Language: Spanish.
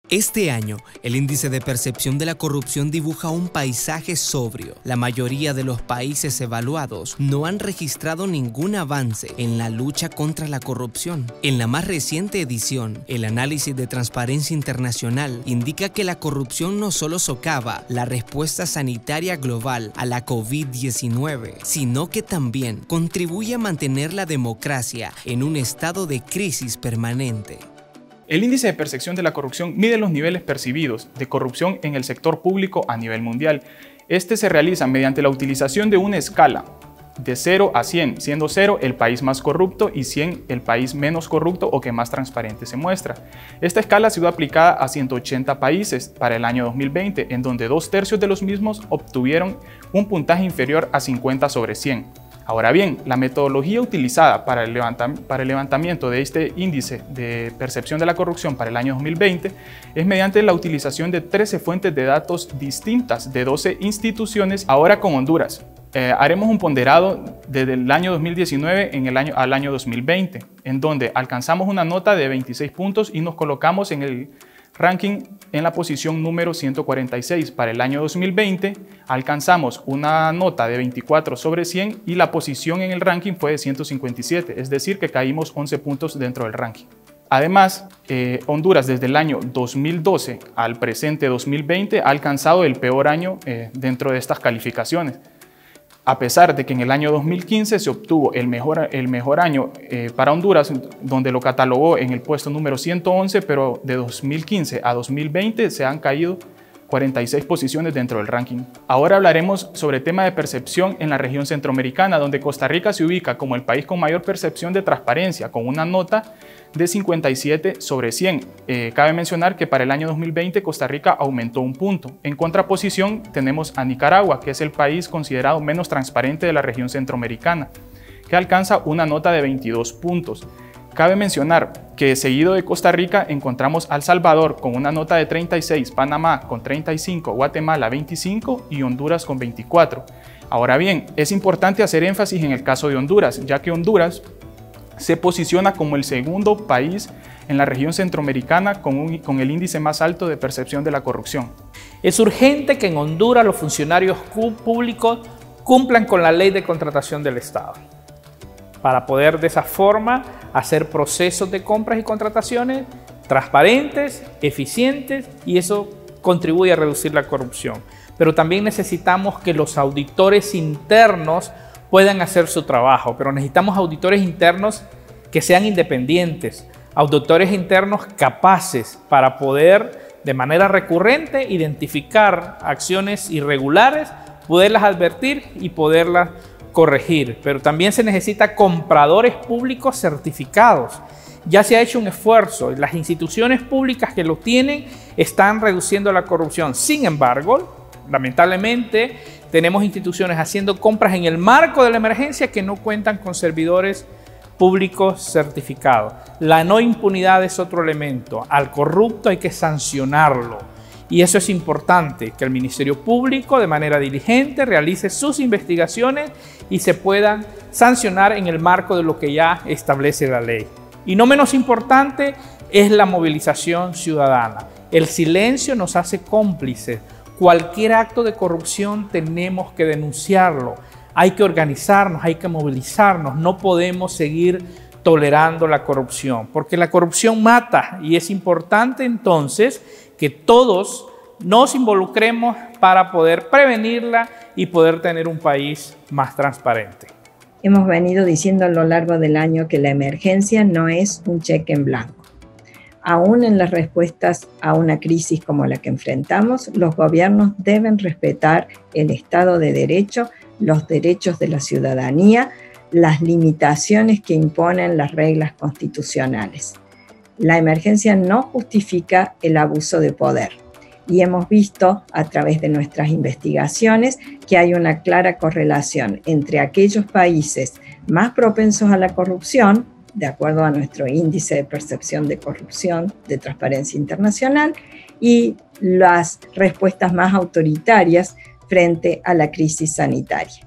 Este año, el índice de percepción de la corrupción dibuja un paisaje sobrio. La mayoría de los países evaluados no han registrado ningún avance en la lucha contra la corrupción. En la más reciente edición, el análisis de Transparencia Internacional indica que la corrupción no solo socava la respuesta sanitaria global a la COVID-19, sino que también contribuye a mantener la democracia en un estado de crisis permanente. El índice de percepción de la corrupción mide los niveles percibidos de corrupción en el sector público a nivel mundial. Este se realiza mediante la utilización de una escala de 0 a 100, siendo 0 el país más corrupto y 100 el país menos corrupto o que más transparente se muestra. Esta escala ha sido aplicada a 180 países para el año 2020, en donde 2/3 de los mismos obtuvieron un puntaje inferior a 50 sobre 100. Ahora bien, la metodología utilizada para el levantamiento de este índice de percepción de la corrupción para el año 2020 es mediante la utilización de 13 fuentes de datos distintas de 12 instituciones, ahora con Honduras. Haremos un ponderado desde el año 2019 al año 2020, en donde alcanzamos una nota de 26 puntos y nos colocamos en el ranking en la posición número 146. Para el año 2020 alcanzamos una nota de 24 sobre 100 y la posición en el ranking fue de 157, es decir que caímos 11 puntos dentro del ranking. Además, Honduras desde el año 2012 al presente 2020 ha alcanzado el peor año dentro de estas calificaciones. A pesar de que en el año 2015 se obtuvo el mejor año para Honduras, donde lo catalogó en el puesto número 111, pero de 2015 a 2020 se han caído 46 posiciones dentro del ranking. Ahora hablaremos sobre el tema de percepción en la región centroamericana, donde Costa Rica se ubica como el país con mayor percepción de transparencia, con una nota de 57 sobre 100. Cabe mencionar que para el año 2020 Costa Rica aumentó un punto. En contraposición tenemos a Nicaragua, que es el país considerado menos transparente de la región centroamericana, que alcanza una nota de 22 puntos. Cabe mencionar que seguido de Costa Rica encontramos a El Salvador con una nota de 36, Panamá con 35, Guatemala 25 y Honduras con 24. Ahora bien, es importante hacer énfasis en el caso de Honduras, ya que Honduras se posiciona como el segundo país en la región centroamericana con el índice más alto de percepción de la corrupción. Es urgente que en Honduras los funcionarios públicos cumplan con la ley de contratación del Estado, para poder de esa forma hacer procesos de compras y contrataciones transparentes, eficientes, y eso contribuye a reducir la corrupción. Pero también necesitamos que los auditores internos puedan hacer su trabajo, pero necesitamos auditores internos que sean independientes, auditores internos capaces para poder de manera recurrente identificar acciones irregulares, poderlas advertir y poderlas corregir. Pero también se necesita compradores públicos certificados. Ya se ha hecho un esfuerzo y las instituciones públicas que lo tienen están reduciendo la corrupción. Sin embargo, lamentablemente, tenemos instituciones haciendo compras en el marco de la emergencia que no cuentan con servidores públicos certificados. La no impunidad es otro elemento. Al corrupto hay que sancionarlo. Y eso es importante, que el Ministerio Público de manera diligente realice sus investigaciones y se puedan sancionar en el marco de lo que ya establece la ley. Y no menos importante es la movilización ciudadana. El silencio nos hace cómplices. Cualquier acto de corrupción tenemos que denunciarlo. Hay que organizarnos, hay que movilizarnos. No podemos seguir tolerando la corrupción, porque la corrupción mata y es importante entonces que todos nos involucremos para poder prevenirla y poder tener un país más transparente. Hemos venido diciendo a lo largo del año que la emergencia no es un cheque en blanco. Aún en las respuestas a una crisis como la que enfrentamos, los gobiernos deben respetar el Estado de Derecho, los derechos de la ciudadanía, las limitaciones que imponen las reglas constitucionales. La emergencia no justifica el abuso de poder y hemos visto a través de nuestras investigaciones que hay una clara correlación entre aquellos países más propensos a la corrupción, de acuerdo a nuestro índice de percepción de corrupción de Transparencia Internacional, y las respuestas más autoritarias frente a la crisis sanitaria.